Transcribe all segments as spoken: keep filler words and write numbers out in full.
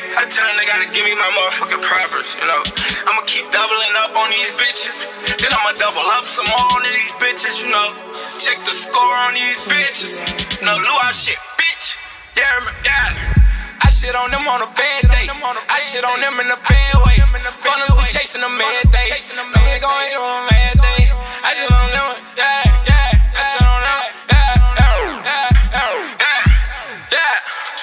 I tell them they gotta give me my motherfucking properties, you know. I'ma keep doubling up on these bitches. Then I'ma double up some more on these bitches, you know. Check the score on these bitches. No luau shit, bitch. Yeah, yeah. I shit on them on a bad day. I shit on them in a bad way. Funnels, we chasing them mad day. Nigga gon' hate on a mad day. I shit on them, yeah, yeah. I shit on them, yeah, yeah, yeah, yeah,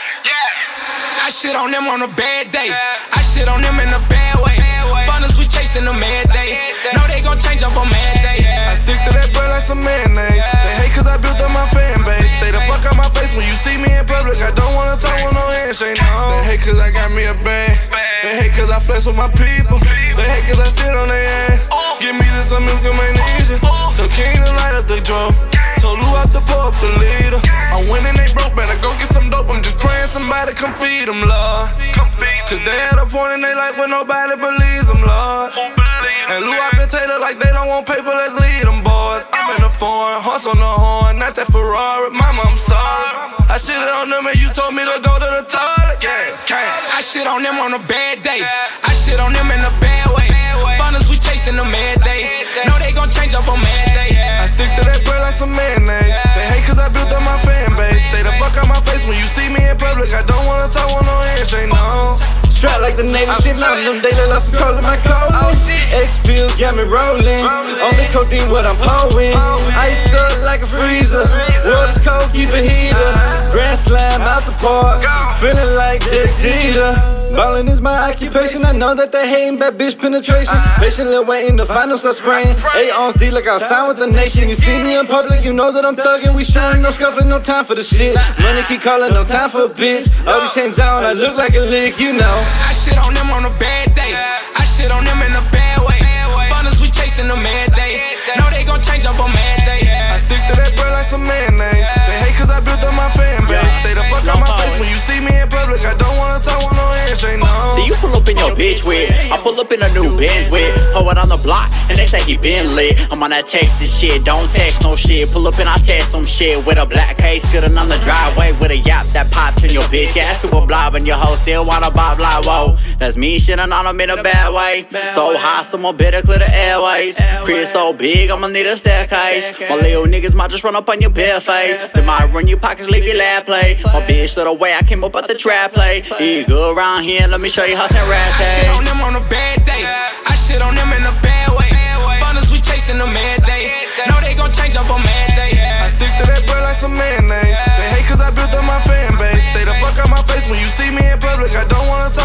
yeah. I shit on them on a bad day. I shit on them in a bad way. Funnels, we chasing them mad day. Know they gon' change up on mad day. I stick to that bread like some mayonnaise. They hate cause I built up my fan base. Stay the fuck out my face when you see me in public. I don't wanna talk with no handshake, no. They hate cause I got me a bag. They hate cause I flex with my people. They hate cause I sit on their ass. Give me this some milk and magnesia. Told King to light up the drum. Told Lou out to pull up the leader. I'm winning, they broke, better go get some dope. I'm just praying somebody come feed them, Lord. Cause they at a point in they life where nobody believes them, Lord. And Lou out the Taylor like they don't want paper, let's lead them, boys. I'm in the foreign, horse on the horn, that's that Ferrari. Mama, I'm sorry. I shit on them and you told me to go to the toilet. Yeah, can't. I shit on them on a bad day. I shit on them in a bad way. Funnels, we chasing them mad day. Know they gon' change up on mad day. I stick to that bread like some mayonnaise. They hate cause I built up my fan base. Stay the fuck out my face when you see me in public. I don't wanna talk with no handshake, no. Strap like the Navy, shit on them daily, lost control of my clothing. X-Pills got me rolling, only codeine what I'm hoeing. Iced up like a freezer, water's cold, keep a heater. Grand slam out the park, feeling like Derek Jeter. Ballin' is my occupation, I know that they hating bad bitch penetration. Patiently waiting, the finals are spraying. Eight ounce D like I'll sign with the nation. You see me in public, you know that I'm thuggin'. We shooting, no scuffling, no time for the shit. Money keep calling, no time for a bitch. All these chains on, I look like a lick, you know. I shit on them on a bad day. I shit on them in a bad way. Funnels, we chasing them mad day. Know they gon' change up on mad day. I stick to that bread like some mayonnaise. They hate cause I built up my fan base. Stay the fuck out my face when you see me in public. I don't wanna talk with no handshake, no. See you pull up in your bitch with, I pull up in a new Benz with. Pull it on the block and they say he been lit. I'm on that Texas shit, don't text no shit. Pull up and I text some shit with a black case, skidding on the driveway with a yap that popped in your bitch ass to a blob and your hoe still wanna bob like whoa. That's me shitting on them in a bad way. So high, someone better clear the airways. Crib so big, I'ma need a staircase. My little niggas might just run up on your bare face. They might run your pockets, leave your lab play. My bitch little way I came up at the trap play. You good around here, let me show you how to rap. I shit on them on a bad day. I shit on them in a bad way. Funnels, we chasing them mad day. Know they gon' change up on mad day. I stick to that bread like some mayonnaise. They hate cause I built up my fan base. Stay the fuck out my face when you see me in public. I don't wanna talk